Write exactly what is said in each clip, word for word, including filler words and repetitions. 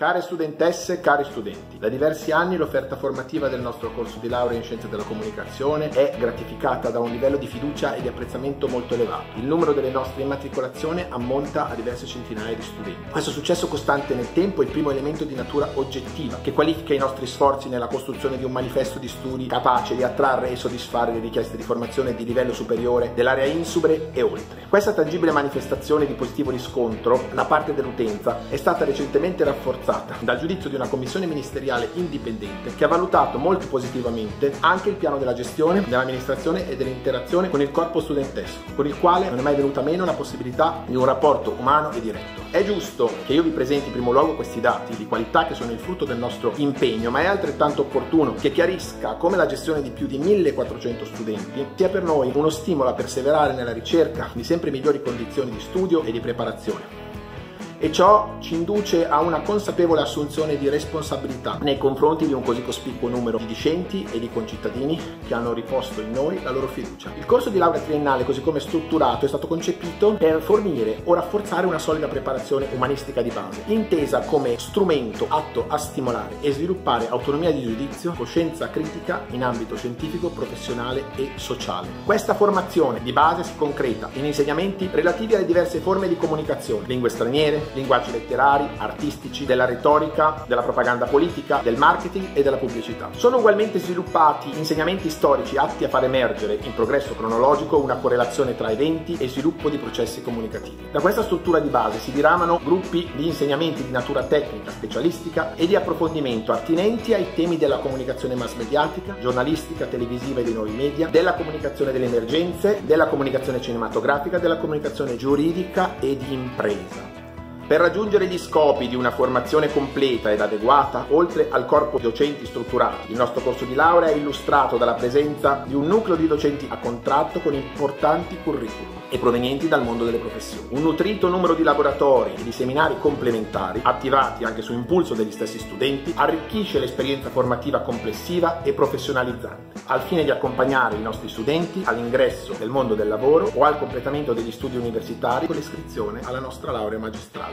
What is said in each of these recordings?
Care studentesse, cari studenti, da diversi anni l'offerta formativa del nostro corso di laurea in Scienze della Comunicazione è gratificata da un livello di fiducia e di apprezzamento molto elevato. Il numero delle nostre immatricolazioni ammonta a diverse centinaia di studenti. Questo successo costante nel tempo è il primo elemento di natura oggettiva che qualifica i nostri sforzi nella costruzione di un manifesto di studi capace di attrarre e soddisfare le richieste di formazione di livello superiore dell'area insubre e oltre. Questa tangibile manifestazione di positivo riscontro da parte dell'utenza è stata recentemente rafforzata dal giudizio di una commissione ministeriale indipendente che ha valutato molto positivamente anche il piano della gestione, dell'amministrazione e dell'interazione con il corpo studentesco, con il quale non è mai venuta meno la possibilità di un rapporto umano e diretto. È giusto che io vi presenti in primo luogo questi dati di qualità che sono il frutto del nostro impegno, ma è altrettanto opportuno che chiarisca come la gestione di più di millequattrocento studenti sia per noi uno stimolo a perseverare nella ricerca di sempre migliori condizioni di studio e di preparazione. E ciò ci induce a una consapevole assunzione di responsabilità nei confronti di un così cospicuo numero di discenti e di concittadini che hanno riposto in noi la loro fiducia. Il corso di laurea triennale, così come strutturato, è stato concepito per fornire o rafforzare una solida preparazione umanistica di base, intesa come strumento atto a stimolare e sviluppare autonomia di giudizio, coscienza critica in ambito scientifico, professionale e sociale. Questa formazione di base si concreta in insegnamenti relativi alle diverse forme di comunicazione, lingue straniere, linguaggi letterari, artistici, della retorica, della propaganda politica, del marketing e della pubblicità. Sono ugualmente sviluppati insegnamenti storici atti a far emergere in progresso cronologico una correlazione tra eventi e sviluppo di processi comunicativi. Da questa struttura di base si diramano gruppi di insegnamenti di natura tecnica, specialistica e di approfondimento attinenti ai temi della comunicazione mass mediatica, giornalistica, televisiva e dei nuovi media, della comunicazione delle emergenze, della comunicazione cinematografica, della comunicazione giuridica e di impresa. Per raggiungere gli scopi di una formazione completa ed adeguata, oltre al corpo di docenti strutturati, il nostro corso di laurea è illustrato dalla presenza di un nucleo di docenti a contratto con importanti curriculum e provenienti dal mondo delle professioni. Un nutrito numero di laboratori e di seminari complementari, attivati anche su impulso degli stessi studenti, arricchisce l'esperienza formativa complessiva e professionalizzante, al fine di accompagnare i nostri studenti all'ingresso nel mondo del lavoro o al completamento degli studi universitari con l'iscrizione alla nostra laurea magistrale.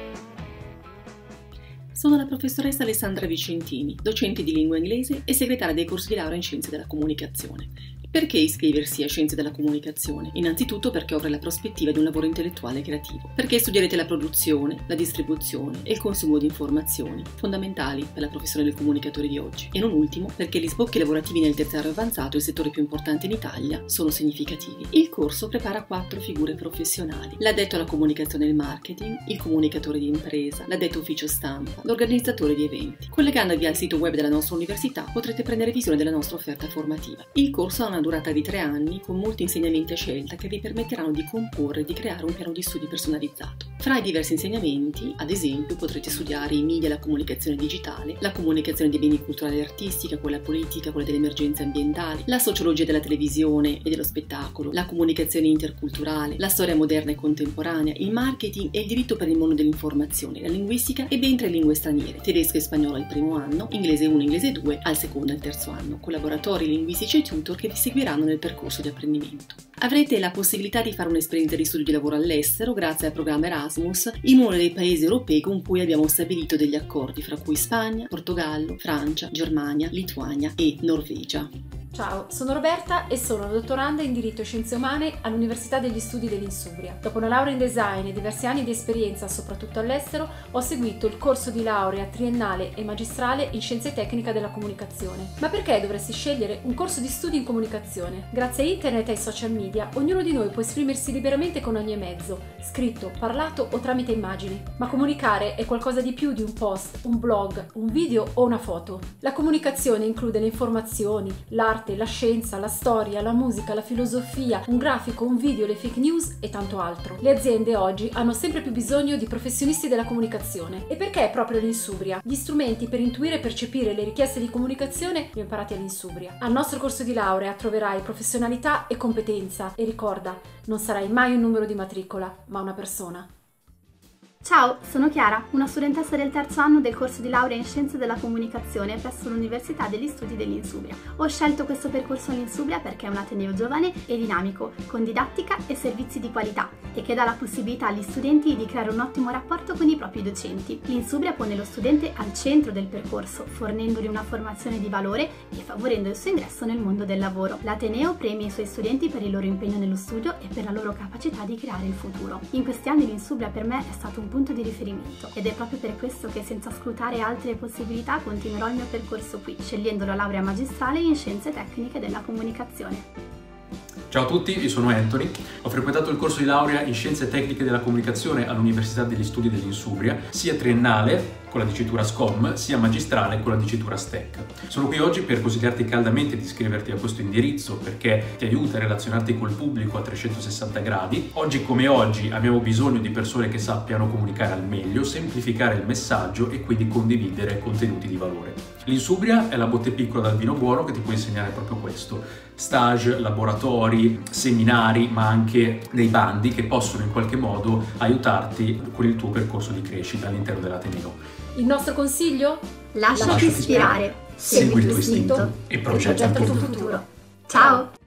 Sono la professoressa Alessandra Vicentini, docente di lingua inglese e segretaria dei corsi di laurea in Scienze della Comunicazione. Perché iscriversi a Scienze della Comunicazione? Innanzitutto perché offre la prospettiva di un lavoro intellettuale e creativo. Perché studierete la produzione, la distribuzione e il consumo di informazioni, fondamentali per la professione del comunicatore di oggi. E non ultimo, perché gli sbocchi lavorativi nel terziario avanzato, il settore più importante in Italia, sono significativi. Il corso prepara quattro figure professionali: l'addetto alla comunicazione e al marketing, il comunicatore di impresa, l'addetto ufficio stampa, l'organizzatore di eventi. Collegandovi al sito web della nostra università potrete prendere visione della nostra offerta formativa. Il corso ha una durata di tre anni con molti insegnamenti a scelta che vi permetteranno di comporre e di creare un piano di studi personalizzato. Fra i diversi insegnamenti, ad esempio, potrete studiare i media e la comunicazione digitale, la comunicazione dei beni culturali e artistica, quella politica, quella delle emergenze ambientali, la sociologia della televisione e dello spettacolo, la comunicazione interculturale, la storia moderna e contemporanea, il marketing e il diritto per il mondo dell'informazione, la linguistica e ben tre lingue straniere, tedesco e spagnolo al primo anno, inglese uno, inglese due al secondo e al terzo anno, collaboratori linguistici e tutor che vi seguiranno nel percorso di apprendimento. Avrete la possibilità di fare un'esperienza di studio di lavoro all'estero grazie al programma Erasmus in uno dei paesi europei con cui abbiamo stabilito degli accordi, fra cui Spagna, Portogallo, Francia, Germania, Lituania e Norvegia. Ciao, sono Roberta e sono dottoranda in diritto e scienze umane all'Università degli Studi dell'Insubria. Dopo una laurea in design e diversi anni di esperienza soprattutto all'estero, ho seguito il corso di laurea triennale e magistrale in scienze tecnica della comunicazione. Ma perché dovresti scegliere un corso di studi in comunicazione? Grazie a internet e ai social media, ognuno di noi può esprimersi liberamente con ogni mezzo, scritto, parlato o tramite immagini. Ma comunicare è qualcosa di più di un post, un blog, un video o una foto. La comunicazione include le informazioni, l'arte, la scienza, la storia, la musica, la filosofia, un grafico, un video, le fake news e tanto altro. Le aziende oggi hanno sempre più bisogno di professionisti della comunicazione. E perché proprio l'Insubria? Gli strumenti per intuire e percepire le richieste di comunicazione li ho imparati all'Insubria. Al nostro corso di laurea troverai professionalità e competenza e ricorda, non sarai mai un numero di matricola, ma una persona. Ciao, sono Chiara, una studentessa del terzo anno del corso di laurea in Scienze della Comunicazione presso l'Università degli Studi dell'Insubria. Ho scelto questo percorso all'Insubria perché è un ateneo giovane e dinamico, con didattica e servizi di qualità e che dà la possibilità agli studenti di creare un ottimo rapporto con i propri docenti. L'Insubria pone lo studente al centro del percorso, fornendogli una formazione di valore e favorendo il suo ingresso nel mondo del lavoro. L'ateneo premia i suoi studenti per il loro impegno nello studio e per la loro capacità di creare il futuro. In questi anni l'Insubria per me è stato un punto di riferimento ed è proprio per questo che, senza scrutare altre possibilità, continuerò il mio percorso qui, scegliendo la laurea magistrale in Scienze Tecniche della Comunicazione. Ciao a tutti, io sono Anthony, ho frequentato il corso di laurea in Scienze Tecniche della Comunicazione all'Università degli Studi dell'Insubria, sia triennale con la dicitura SCOM, sia magistrale con la dicitura S T E C. Sono qui oggi per consigliarti caldamente di iscriverti a questo indirizzo perché ti aiuta a relazionarti col pubblico a trecentosessanta gradi. Oggi come oggi abbiamo bisogno di persone che sappiano comunicare al meglio, semplificare il messaggio e quindi condividere contenuti di valore. L'Insubria è la botte piccola dal vino buono che ti può insegnare proprio questo. Stage, laboratori, seminari, ma anche dei bandi che possono in qualche modo aiutarti con il tuo percorso di crescita all'interno dell'ateneo. Il nostro consiglio? Lasciati ispirare, segui il tuo istinto e progetta il tuo futuro. Ciao!